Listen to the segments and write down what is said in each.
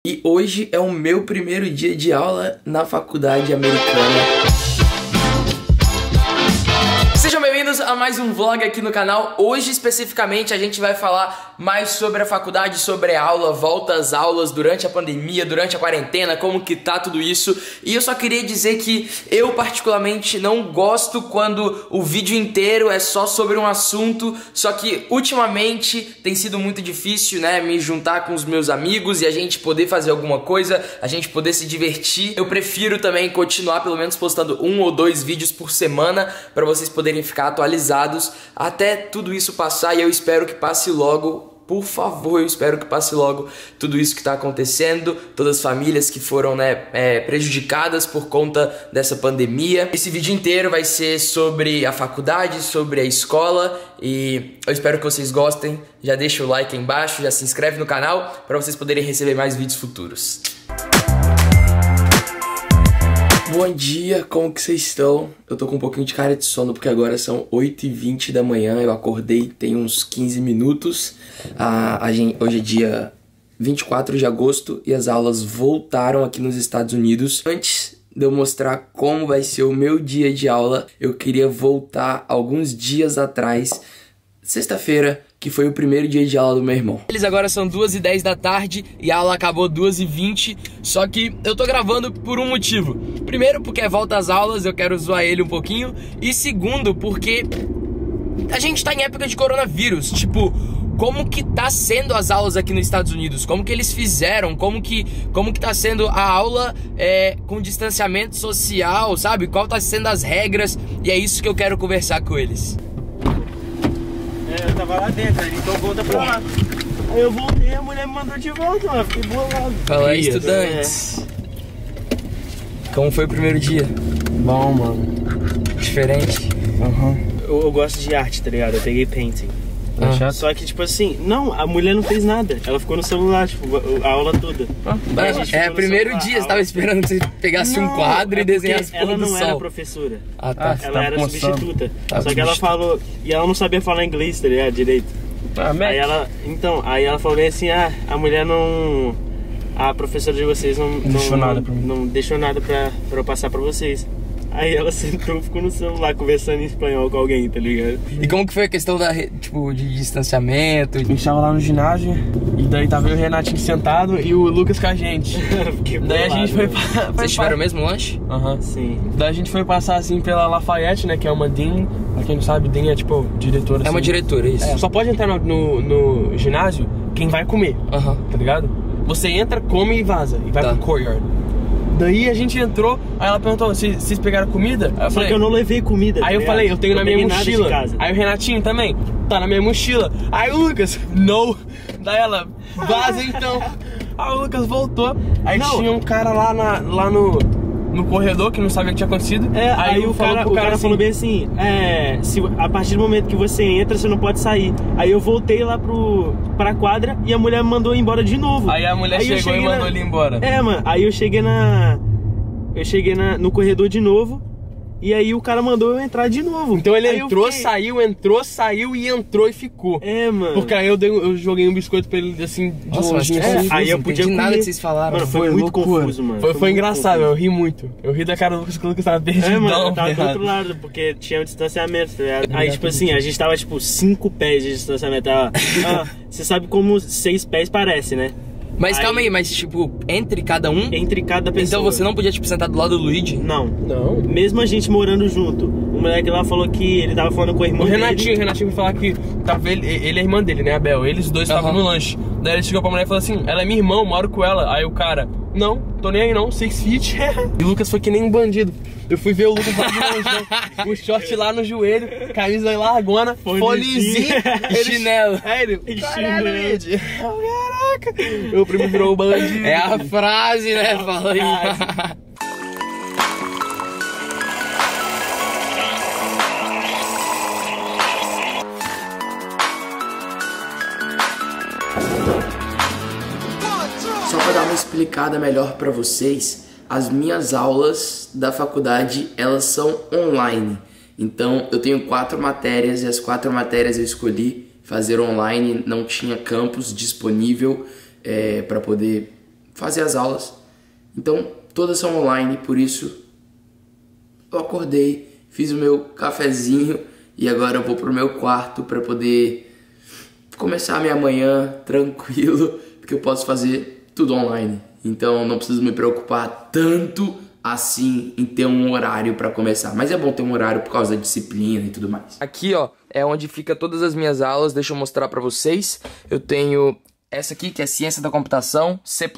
E hoje é o meu primeiro dia de aula na faculdade americana. Sejam bem-vindos a mais um vlog aqui no canal. Hoje, especificamente, a gente vai falar mais sobre a faculdade, sobre a aula, volta às aulas durante a pandemia, durante a quarentena, como que tá tudo isso. E eu só queria dizer que eu, particularmente, não gosto quando o vídeo inteiro é só sobre um assunto. Só que, ultimamente, tem sido muito difícil, né, me juntar com os meus amigos e a gente poder fazer alguma coisa, a gente poder se divertir. Eu prefiro também continuar, pelo menos, postando 1 ou 2 vídeos por semana, pra vocês poderem ficar atualizados até tudo isso passar, e eu espero que passe logo. Por favor, eu espero que passe logo tudo isso que está acontecendo, todas as famílias que foram, prejudicadas por conta dessa pandemia. Esse vídeo inteiro vai ser sobre a faculdade, sobre a escola, e eu espero que vocês gostem. Já deixa o like aí embaixo, já se inscreve no canal para vocês poderem receber mais vídeos futuros. Bom dia, como que vocês estão? Eu tô com um pouquinho de cara de sono porque agora são 8h20 da manhã, eu acordei tem uns 15 minutos. Hoje é dia 24 de agosto e as aulas voltaram aqui nos Estados Unidos. Antes de eu mostrar como vai ser o meu dia de aula, eu queria voltar alguns dias atrás, sexta-feira, que foi o primeiro dia de aula do meu irmão. Eles agora são 2h10 da tarde e a aula acabou 2h20, só que eu tô gravando por um motivo. Primeiro, porque é volta às aulas, eu quero zoar ele um pouquinho. E segundo, porque a gente tá em época de coronavírus. Tipo, como que tá sendo as aulas aqui nos Estados Unidos? Como que eles fizeram? Como que tá sendo a aula com distanciamento social, sabe? Qual tá sendo as regras? E é isso que eu quero conversar com eles. Eu tava lá dentro, ele então volta pra lá. Aí eu voltei, a mulher me mandou de volta, mano. Fiquei bolado. Fala aí, estudantes. Como foi o primeiro dia? Bom, mano. Diferente. Eu gosto de arte, tá ligado? Eu peguei painting. Só que, tipo assim, não, a mulher não fez nada. Ela ficou no celular, tipo, a aula toda. É o primeiro dia, você tava esperando que você pegasse um quadro e desenhasse ela pôr do não sol. era professora. Ah, tá. Ela era substituta. Só que ela falou, e ela não sabia falar inglês, tá ligado? Direito. Aí ela falou bem assim, a mulher não... A professora de vocês não deixou nada pra eu passar pra vocês. Aí ela sentou, ficou no celular conversando em espanhol com alguém, tá ligado? E como que foi a questão de distanciamento? A gente tava lá no ginásio e daí tava eu e o Renatinho sentado e o Lucas com a gente. Daí a gente foi Vocês tiveram o mesmo lanche? Sim. Daí a gente foi passar assim pela Lafayette, né, que é uma Dean. Pra quem não sabe, Dean é tipo diretora. É uma diretora, isso. Só pode entrar no ginásio quem vai comer, tá ligado? Você entra, come e vaza, e vai pro courtyard. Daí a gente entrou, aí ela perguntou, vocês pegaram comida? Aí eu falei, que eu não levei comida. Aí eu falei, eu tenho na minha mochila. Aí o Renatinho também, tá na minha mochila. Aí o Lucas, não. Daí ela, vaza então. Aí o Lucas voltou. Aí tinha um cara lá no corredor que não sabia o que tinha acontecido. Aí o cara falou bem assim, a partir do momento que você entra, você não pode sair. Aí eu voltei lá pra quadra e a mulher me mandou embora de novo. Aí a mulher chegou e mandou ele embora. Mano, aí eu cheguei no corredor de novo. E aí o cara mandou eu entrar de novo. Então ele entrou, saiu e entrou e ficou. Mano. Porque aí eu joguei um biscoito pra ele assim, de longe. Aí eu podia nada que vocês falaram. Mano, foi muito confuso, mano. Foi engraçado, eu ri muito. Eu ri da cara do Lucas que o Lucas tava perdidão. Mano, tava do outro lado, porque tinha um distanciamento, tá ligado? Aí, tipo assim, a gente tava, tipo, 5 pés de distanciamento. Você sabe como 6 pés parece, né? Mas calma aí, mas tipo, entre cada um? Entre cada pessoa. Então você não podia, tipo, sentar do lado do Luigi? Não. Mesmo a gente morando junto. O moleque lá falou que ele tava falando com a irmã dele. O Renatinho foi falar que tava ele e a irmã dele, né, a Bel. Eles dois estavam no lanche. Daí ele chegou pra mulher e falou assim, ela é minha irmã, eu moro com ela. Aí o cara, não, tô nem aí não, 6 feet. E o Lucas foi que nem um bandido. Eu fui ver o Lucas lá de longe, né? O short lá no joelho, camisa largona, fonezinho, chinelo. Ele, caralho, Luigi. Caraca. Meu primo virou o bandido. É a frase, né? Fala aí. Só para dar uma explicada melhor para vocês, as minhas aulas da faculdade, elas são online. Então eu tenho 4 matérias e as 4 matérias eu escolhi fazer online, não tinha campus disponível para poder fazer as aulas. Então, todas são online, por isso eu acordei, fiz o meu cafezinho e agora eu vou pro meu quarto para poder começar a minha manhã tranquilo, porque eu posso fazer tudo online. Então, não preciso me preocupar tanto assim em ter um horário para começar. Mas é bom ter um horário por causa da disciplina e tudo mais. Aqui, ó, é onde fica todas as minhas aulas. Deixa eu mostrar para vocês. Eu tenho essa aqui, que é Ciência da Computação, C++.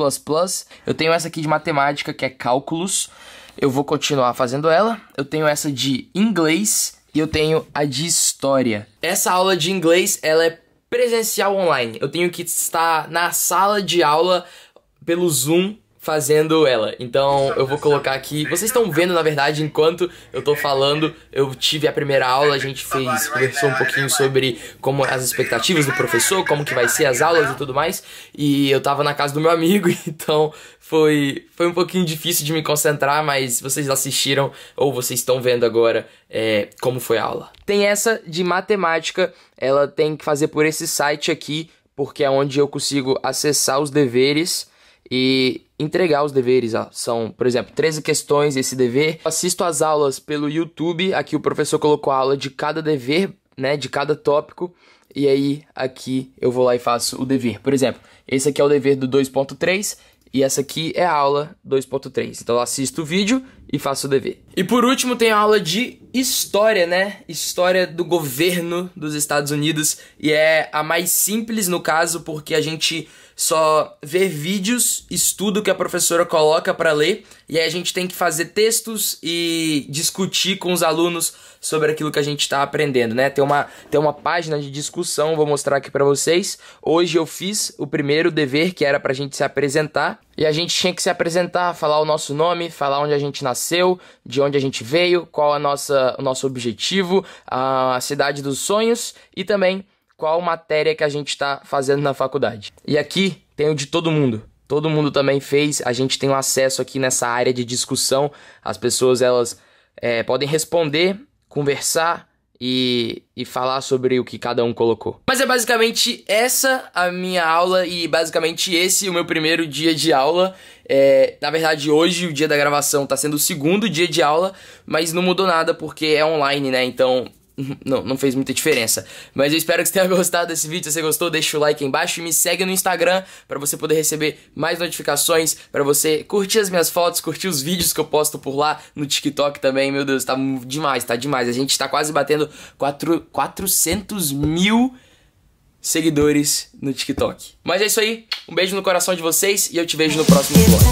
Eu tenho essa aqui de Matemática, que é Cálculos. Eu vou continuar fazendo ela. Eu tenho essa de Inglês e eu tenho a de História. Essa aula de Inglês, ela é presencial online. Eu tenho que estar na sala de aula pelo Zoom fazendo ela. Então eu vou colocar aqui. Vocês estão vendo, na verdade, enquanto eu tô falando, eu tive a primeira aula, a gente conversou um pouquinho sobre como as expectativas do professor, como que vai ser as aulas e tudo mais. E eu tava na casa do meu amigo, então foi um pouquinho difícil de me concentrar, mas vocês assistiram ou vocês estão vendo agora como foi a aula. Tem essa de matemática, ela tem que fazer por esse site aqui, porque é onde eu consigo acessar os deveres e entregar os deveres, ó. São, por exemplo, 13 questões esse dever. Eu assisto as aulas pelo YouTube, aqui o professor colocou a aula de cada dever, né, de cada tópico, e aí aqui eu vou lá e faço o dever. Por exemplo, esse aqui é o dever do 2.3 e essa aqui é a aula 2.3. Então eu assisto o vídeo e faço o dever. E por último tem a aula de História, né? História do governo dos Estados Unidos, e é a mais simples no caso, porque a gente só vê vídeos, estuda o que a professora coloca para ler, e aí a gente tem que fazer textos e discutir com os alunos sobre aquilo que a gente está aprendendo, né? Tem uma página de discussão, vou mostrar aqui para vocês. Hoje eu fiz o primeiro dever, que era pra gente se apresentar, e a gente tinha que se apresentar, falar o nosso nome, falar onde a gente nasceu, de onde a gente veio, qual o nosso objetivo, a cidade dos sonhos e também qual matéria que a gente está fazendo na faculdade. E aqui tem o de todo mundo. Todo mundo também fez. A gente tem um acesso aqui nessa área de discussão. As pessoas, elas podem responder, conversar e falar sobre o que cada um colocou. Mas é basicamente essa a minha aula e basicamente esse o meu primeiro dia de aula. Na verdade, hoje, o dia da gravação, tá sendo o segundo dia de aula, mas não mudou nada porque é online, né? Então não fez muita diferença. Mas eu espero que você tenha gostado desse vídeo. Se você gostou, deixa o like aí embaixo e me segue no Instagram para você poder receber mais notificações, para você curtir as minhas fotos, curtir os vídeos que eu posto por lá, no TikTok também. Meu Deus, tá demais, tá demais. A gente tá quase batendo 400 mil seguidores no TikTok. Mas é isso aí, um beijo no coração de vocês e eu te vejo no próximo vlog.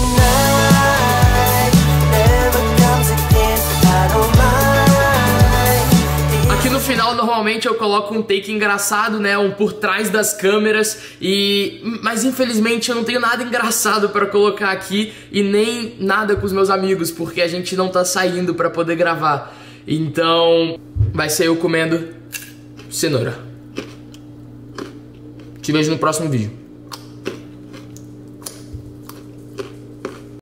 Aqui no final, normalmente eu coloco um take engraçado, né, um por trás das câmeras, mas infelizmente eu não tenho nada engraçado pra colocar aqui e nem nada com os meus amigos, porque a gente não tá saindo pra poder gravar. Então, vai ser eu comendo cenoura. Te vejo no próximo vídeo.